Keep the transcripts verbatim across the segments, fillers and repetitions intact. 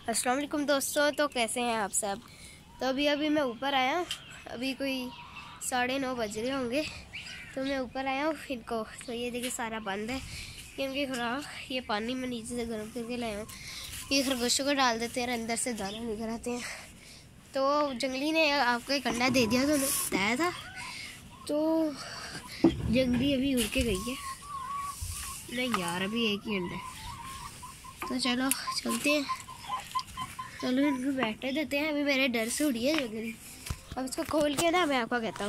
अस्सलाम वालेकुम दोस्तों, तो कैसे हैं आप सब। तो अभी अभी मैं ऊपर आया, अभी कोई साढ़े नौ बज रहे होंगे। तो मैं ऊपर आया हूँ इनको, तो ये देखिए सारा बंद है क्योंकि खुराक ये पानी में नीचे से गर्म करके लाया हूँ। ये खरगोशों को डाल देते हैं, अंदर से दाना निकल आते हैं। तो जंगली ने आपको एक अंडा दे दिया, तो बताया था। तो जंगली अभी उड़ के गई है। नहीं यार, अभी एक ही अंडा है। तो चलो चलते हैं, चलो इनको बैठने देते हैं। अभी मेरे डर से उड़ी है जंगली। अब इसको खोल के ना मैं आपको कहता हूँ।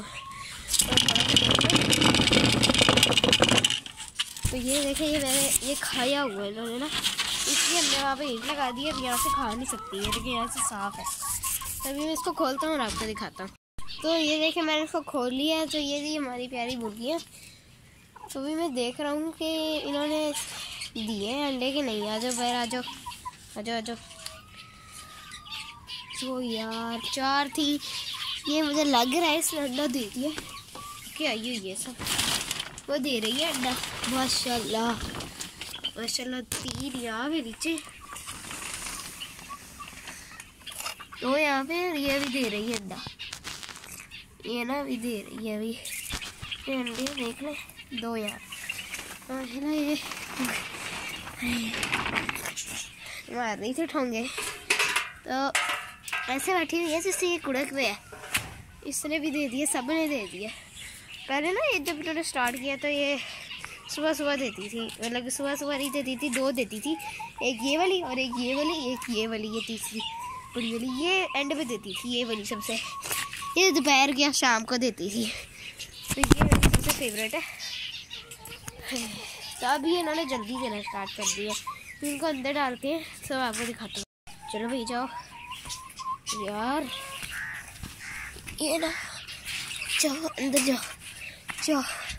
तो ये देखें, ये मैंने ये खाया हुआ है इन्होंने ना, इसलिए हमने वहाँ पे ईंट लगा दी है। अब यहाँ से खा नहीं सकती है, लेकिन यहाँ से साफ़ है। तभी मैं इसको खोलता हूँ और आपको दिखाता हूँ। तो ये देखें, मैंने इसको खोल लिया है। तो ये दी हमारी प्यारी मुर्गी है। तो भी मैं देख रहा हूँ कि इन्होंने दिए हैं अंडे के नहीं। आ जाओ बाहर, आ जाओ आ जाओ आ जाओ। तो यार चार थी, ये मुझे लग रहा है इसने अंडा दे दिया। क्या ये ये सब वो दे रही है अंडा। माशाल्लाह माशाल्लाह, तीन यहाँ पे नीचे, तो यहाँ पे ये भी दे रही है अंडा। ये ना भी दे रही है अभी ये अंडे, देख ले दो यार। है ना, ये मार रही थी ठोंगे। तो ऐसे बैठी हुई है जिससे ये कुड़क पे है। इसने भी दे दिया, सब ने दे दिया। पहले ना ये जब इन्होंने स्टार्ट किया तो ये सुबह सुबह देती थी, मतलब सुबह सुबह नहीं देती थी, दो देती थी। एक ये वाली और एक ये वाली, एक ये वाली, ये तीसरी बड़ी वाली ये एंड पे देती थी। ये वाली सबसे, ये दोपहर या शाम को देती थी। तो ये मेरी सबसे फेवरेट है। तो अभी इन्होंने जल्दी देना स्टार्ट कर दिया। तो इनको अंदर डाल के सब आपको दिखाता हूँ। चलो भाई जाओ यार, ये ना जाओ अंदर जाओ जाओ।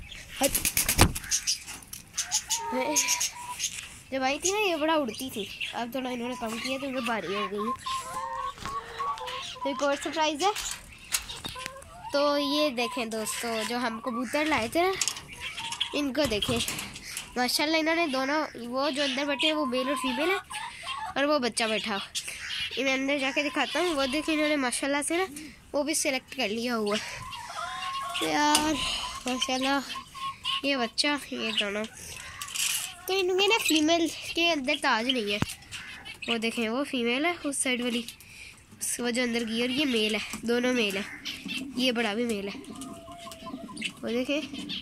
जब आई थी ना ये बड़ा उड़ती थी, अब थोड़ा इन्होंने कम किया तो इन्हें भारी हो गई। तो एक और सरप्राइज है। तो ये देखें दोस्तों, जो हम कबूतर लाए थे ना, इनको देखें माशाल्लाह। इन्होंने दोनों, वो जो अंदर बैठे हैं वो मेल और फीमेल है, और वो बच्चा बैठा। इन्हें अंदर जाके दिखाता हूँ। वो देखिए इन्होंने माशाल्लाह से ना वो भी सिलेक्ट कर लिया हुआ यार, माशाल्लाह। ये बच्चा, ये दोनों। तो इनके ना फीमेल के अंदर ताज नहीं है। वो देखें वो फीमेल है उस साइड वाली, वो जो अंदर गई, और ये मेल है, दोनों मेल है। ये बड़ा भी मेल है। वो देखें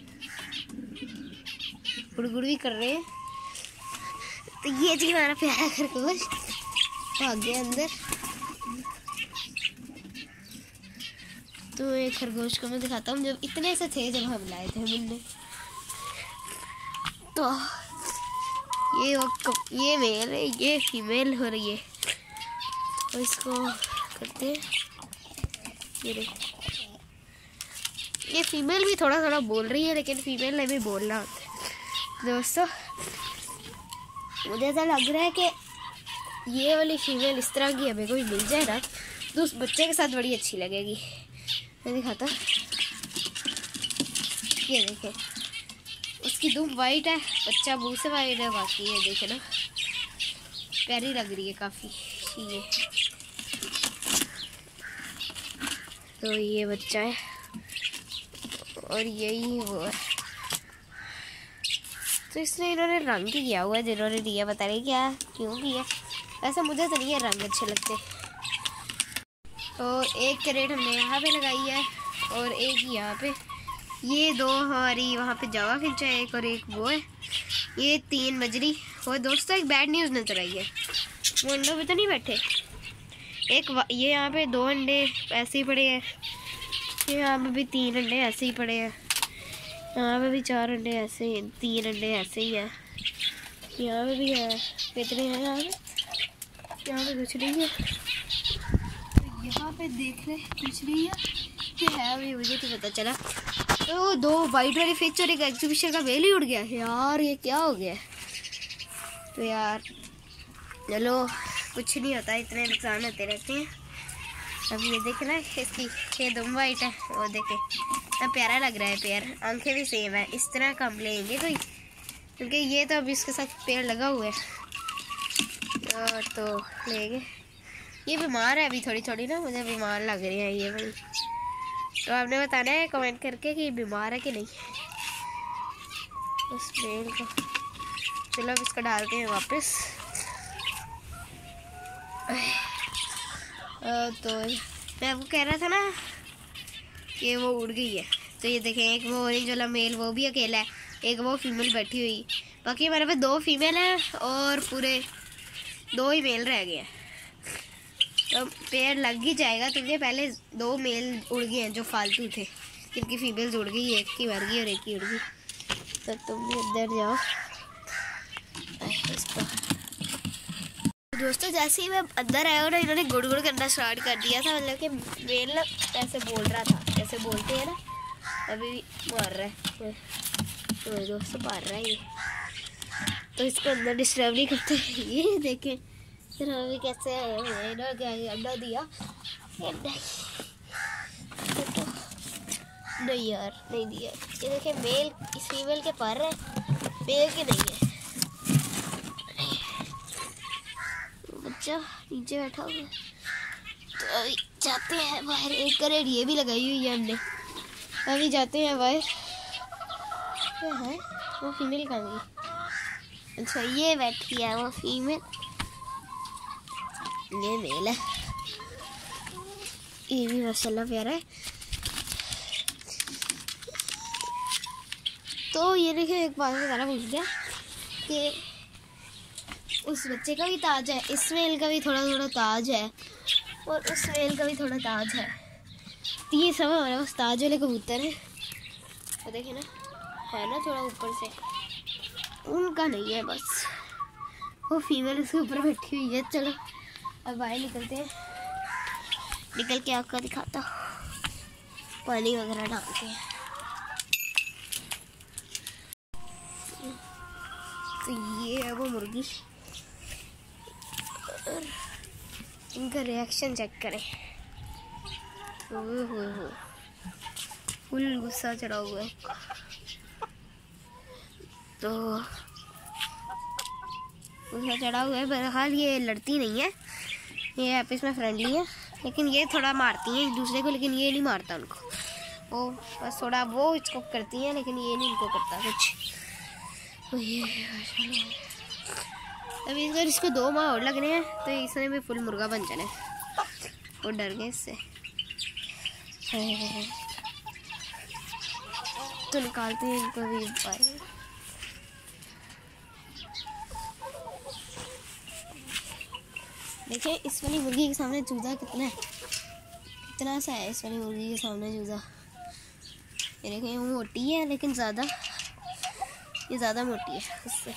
गुड़गुड़ भी कर रहे हैं। तो ये जी हमारा प्यारा खरगोश भाग गया अंदर। तो एक खरगोश को मैं दिखाता हूँ, जब इतने से थे जब हम लाए थे हमने। तो ये वो ये मेल है, ये फीमेल हो रही है। तो इसको करते हैं, ये देख, ये फीमेल भी थोड़ा थोड़ा बोल रही है, लेकिन फीमेल ने भी बोलना होता है। दोस्तों मुझे ऐसा लग रहा है कि ये वाली फीमेल इस तरह की हमें कोई मिल जाए ना, तो उस बच्चे के साथ बड़ी अच्छी लगेगी। मैं दिखाता, ये देखें उसकी दुम वाइट है, बच्चा मुँह से वाइट है, बाकी ये देखे ना प्यारी लग रही है काफ़ी ये। तो ये बच्चा है और यही वो है। तो इसने इन्होंने रंग किया हुआ है, जिन्होंने दिया बता रहे क्या क्यों किया। ऐसा मुझे तो नहीं है रंग अच्छे लगते। तो एक कैरेट हमने यहाँ पे लगाई है और एक यहाँ पे। ये दो हमारी वहाँ पे जावा खिंचा है, एक और एक वो है। ये तीन बजरी। और दोस्तों एक बैड न्यूज़ नजर आई है, वो अंडों पे तो नहीं बैठे। एक ये यहाँ पे दो अंडे ऐसे ही पड़े हैं, यहाँ पे भी तीन अंडे ऐसे ही पड़े हैं, यहाँ पे भी चार अंडे ऐसे ही, तीन अंडे ऐसे ही है, यहाँ पे भी है। कितने हैं यहाँ पे? यहाँ पे कुछ नहीं है। तो यहाँ पे देख ले कुछ नहीं है कि है अभी, मुझे तो पता चला। तो दो वाइट वाली फिश और एक एग्जीबिशन का बेल ही उड़ गया यार, ये क्या हो गया। तो यार चलो कुछ नहीं होता, इतने नुकसान होते रहते हैं। अब ये देखना इसकी, ये दुम वाइट है, वो देखे इतना प्यारा लग रहा है पेयर, आंखें भी सेम है। इस तरह कम लेंगे कोई, क्योंकि ये तो अभी इसके साथ पेड़ लगा हुआ है। तो लेंगे ये बीमार है अभी थोड़ी थोड़ी ना, मुझे बीमार लग रही है ये वाली। तो आपने बताना है कमेंट करके कि बीमार है कि नहीं उस मेल को। चलो अब इसको डालते हैं वापस। तो मैं आपको कह रहा था ना कि वो उड़ गई है। तो ये देखें, एक वो ऑरेंज वाला मेल वो भी अकेला है, एक वो फीमेल बैठी हुई। बाकी हमारे पास दो फीमेल हैं और पूरे दो ही मेल रह गए हैं। तो पेड़ लग ही जाएगा, क्योंकि पहले दो मेल उड़ गए हैं जो फालतू थे, जिनकी फीमेल्स उड़ गई, एक की मर गई और एक की उड़ गई। तो तुम भी अंदर जाओ इसको। दोस्तों जैसे ही मैं अंदर आया ना, इन्होंने गुड़ गुड़ करना स्टार्ट कर दिया था। मतलब कि मेल ना ऐसे बोल रहा था, जैसे बोलते हैं ना, अभी मार रहा है तो दोस्तों मार रहा है ये। तो इसको अंदर डिस्टर्ब नहीं करते। ये देखें फिर अभी कैसे अंडा दिया। नहीं यार नहीं दिया। ये देखें मेल इस फीमेल के पर है, मेल के नहीं है। बच्चा नीचे बैठा हुआ है। तो अभी जाते हैं बाहर। एक करेट ये भी लगाई हुई है हमने। अभी जाते हैं बाहर। क्या है वो फीमेल कहाँ गई? अच्छा ये बैठी है वो फीमेल, ये मेल है। ये भी माशाल्लाह प्यारा है। तो ये देखिए एक बात बताना भूल गया कि उस बच्चे का भी ताज है, इस मेल का भी थोड़ा थोड़ा ताज है और उस मेल का भी थोड़ा ताज है। तो ये सब हमारे पास ताज वाले कबूतर है। तो देखे ना, है ना थोड़ा ऊपर से, उनका नहीं है बस। वो फीमेल उसके ऊपर बैठी हुई है। चलो अब बाहर निकलते हैं। निकल के आपका दिखाता हूँ, पानी वगैरह डालते हैं। तो ये है वो मुर्गी। इनका रिएक्शन चेक करें। ओए होए होए, फुल गुस्सा चढ़ा हुआ है। तो गुस्सा चढ़ा हुआ है। बहरहाल ये लड़ती नहीं है, ये आपस में फ्रेंडली है। लेकिन ये थोड़ा मारती हैं एक दूसरे को, लेकिन ये नहीं मारता उनको। वो बस थोड़ा वो इसको करती हैं, लेकिन ये नहीं इनको करता कुछ। तो ये अभी अगर इसको दो माह और लगने हैं तो इसने भी फुल मुर्गा बन जाना है। वो डर गए इससे। तो निकालते हैं इनको भी बाहर। देखिए इस वाली मुर्गी के सामने चूजा कितना है, कितना सा है इस वाली मुर्गी के सामने चूजा। ये देखिए वो मोटी है, लेकिन ज़्यादा ये ज़्यादा मोटी है उससे।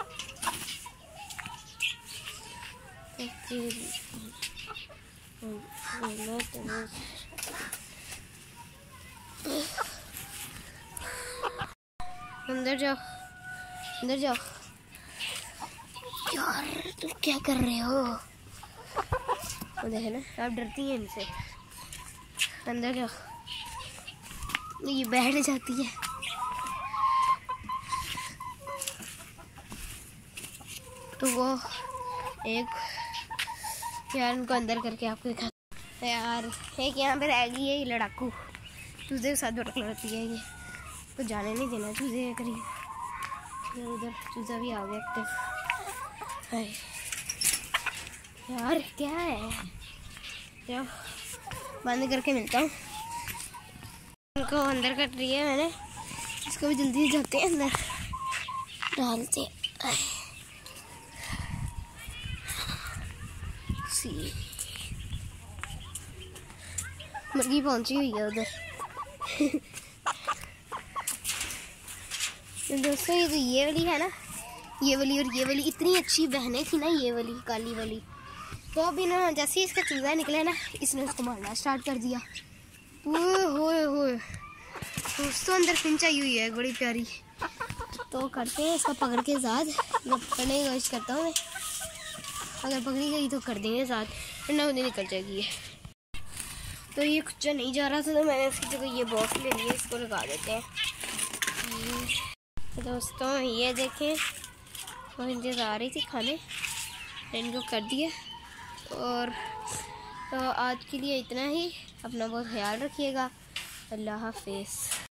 अंदर जाओ, अंदर जाओ यार, तुम क्या कर रहे हो? वो देखे ना, आप डरती हैं इनसे। अंदर जाओ। ये बैठ जाती है। तो वो एक यार उनको अंदर करके आपको दिखा यार। एक यहाँ पे रह गई है ये लड़ाकू, चूजे के साथ भटक लड़ती है ये। तो जाने नहीं देना चूजे के करीब। इधर उधर चूजा भी आ गया एक्टिव। यार क्या है, जाओ बंद करके मिलता हूँ। उनको अंदर कट रही है मैंने, इसको भी जल्दी जाते हैं अंदर डालते। मुर्गी पहुंची हुई है उधर। दोस्तों ये तो ये वाली है ना, ये वाली और ये वाली इतनी अच्छी बहनें थी ना, ये वाली काली वाली। तो अभी ना जैसे ही इसका चूजा निकला ना, इसने उसको मारना स्टार्ट कर दिया। ओए होए होए, दोस्तों अंदर फिंच आई हुई है बड़ी प्यारी। तो करते हैं इसका पकड़ के साथ, मैं पकड़ने की कोशिश करता हूँ मैं। अगर पकड़ी गई तो कर देंगे साथ, वरना उन्हें निकल जाएगी ये। तो ये कुछ नहीं जा रहा था, तो मैंने इसकी जगह ये बॉक्स ले लिया, इसको लगा देते हैं। तो दोस्तों ये देखें, वो इंतज़ार आ रही थी खाने, इनको कर दिया और तो आज के लिए इतना ही। अपना बहुत ख्याल रखिएगा। अल्लाह हाफिज़।